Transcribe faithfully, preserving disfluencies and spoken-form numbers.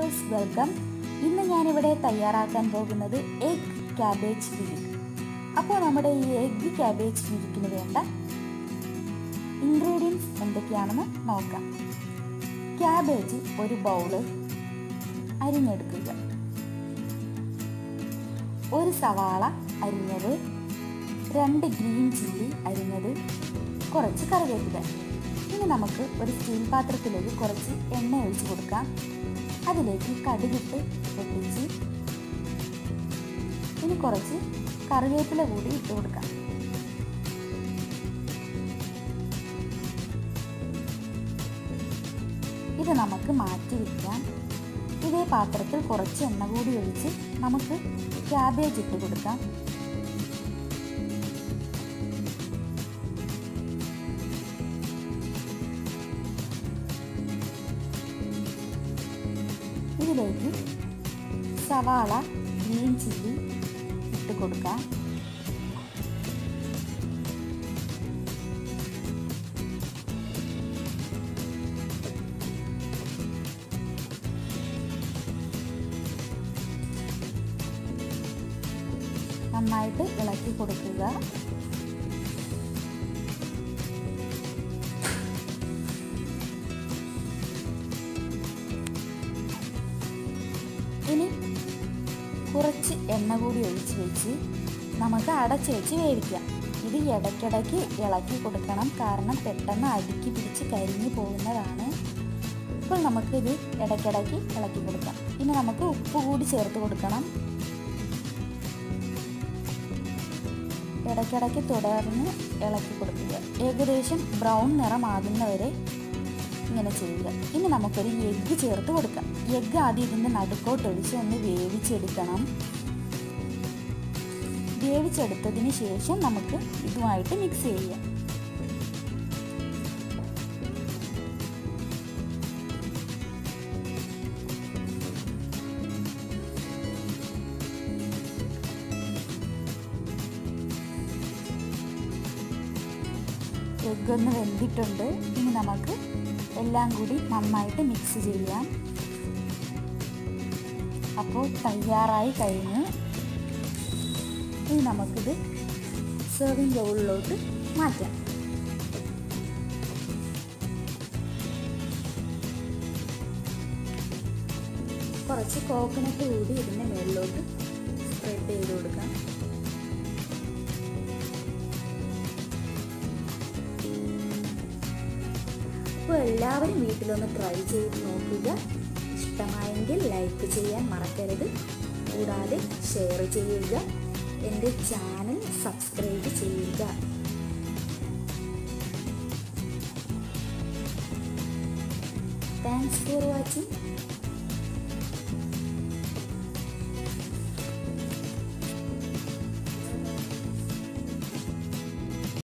Viewers, welcome. ഇന്ന് ഞാനിവിടെ തയ്യാറാക്കാൻ പോകുന്നത് എഗ് ക്യാബേജ് വിരിക്. അപ്പോൾ നമ്മുടെ ഈ എഗ് ക്യാബേജ് വിരിക്കിന് വേണ്ട ഇൻഗ്രീഡിയൻസ് എന്തൊക്കെയാണെന്ന് നോക്കാം. ക്യാബേജ് ഒരു ബൗള് അരിഞ്ഞെടുക്കുക, ഒരു സവാള അരിഞ്ഞത്, രണ്ട് ഗ്രീൻ ചില്ലി അരിഞ്ഞത്, കുറച്ച് കറിവേപ്പില. ഇനി നമുക്ക് ഒരു സ്റ്റീൽ പാത്രത്തിലേക്ക് കുറച്ച് എണ്ണ ഒഴിച്ച് കൊടുക്കാം. അതിലേക്ക് കടുകിട്ട് പൊട്ടിച്ച് ഇനി കുറച്ച് കറിവേപ്പില കൂടി ഇട്ട് കൊടുക്കാം. ഇത് നമുക്ക് മാറ്റി വയ്ക്കാം. ഇതേ പാത്രത്തിൽ കുറച്ച് എണ്ണ കൂടി ഒഴിച്ച് നമുക്ക് ക്യാബേജ് ഇട്ട് കൊടുക്കാം. ഇതിലേക്ക് സവാള, ഗ്രീൻ ചില്ലി ഇട്ട് കൊടുക്കാം. നന്നായിട്ട് ഇളക്കി കൊടുക്കുക. ഇനി കുറച്ച് എണ്ണ കൂടി ഒഴിച്ച് വെച്ച് നമുക്ക് അടച്ച് വെച്ച് വേവിക്കാം. ഇത് ഇടയ്ക്കിടയ്ക്ക് ഇളക്കി കൊടുക്കണം, കാരണം പെട്ടെന്ന് അടുക്കി പിടിച്ച് കരിഞ്ഞു പോകുന്നതാണ്. ഇപ്പോൾ നമുക്കിത് ഇടയ്ക്കിടയ്ക്ക് ഇളക്കി കൊടുക്കാം. ഇനി നമുക്ക് ഉപ്പ് കൂടി ചേർത്ത് കൊടുക്കണം. ഇടയ്ക്കിടയ്ക്ക് തുടർന്ന് ഇളക്കി കൊടുക്കുക. ഏകദേശം ബ്രൗൺ നിറമാകുന്നവരെ ഇങ്ങനെ ചെയ്യുക. ഇനി നമുക്കൊരു എഗ്ഗ് ചേർത്ത് കൊടുക്കാം. എഗ്ഗ് ആദ്യം ഇതിൻ്റെ നടുക്കോട്ടൊഴിച്ച് ഒന്ന് വേവിച്ചെടുക്കണം. വേവിച്ചെടുത്തതിന് ശേഷം നമുക്ക് ഇതുമായിട്ട് മിക്സ് ചെയ്യാം. എഗ്ഗ് ഒന്ന് വെന്തിട്ടുണ്ട്. ഇനി നമുക്ക് എല്ലാം കൂടി നന്നായിട്ട് മിക്സ് ചെയ്യാം. അപ്പോൾ തയ്യാറായി കഴിഞ്ഞ് ഇനി നമുക്കിത് സെർവിങ് ബൗളിലോട്ട് മാറ്റാം. കുറച്ച് കോക്കനട്ട് കൂടി ഇതിൻ്റെ മുകളിലോട്ട് സ്പ്രെഡ് ചെയ്ത് കൊടുക്കാം. അപ്പോൾ എല്ലാവരും വീട്ടിലൊന്ന് ട്രൈ ചെയ്ത് നോക്കുക. ഇഷ്ടമായെങ്കിൽ ലൈക്ക് ചെയ്യാൻ മറക്കരുത്. കൂടാതെ ഷെയർ ചെയ്യുക. എൻ്റെ ചാനൽ സബ്സ്ക്രൈബ് ചെയ്യുക. Thanks for watching.